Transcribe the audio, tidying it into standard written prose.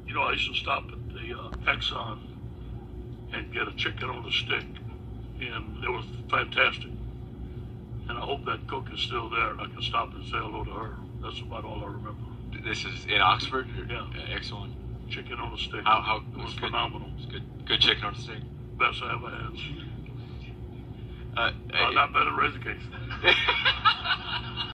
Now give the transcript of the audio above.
You know, I used to stop at the Exxon and get a chicken on a stick, and it was fantastic. And I hope that cook is still there, and I can stop and say hello to her. That's about all I remember. This is in Oxford? Yeah. Excellent. Chicken on a stick. How it was good, phenomenal. It's good chicken on a stick. Best I ever had. Not better than Razor Cakes.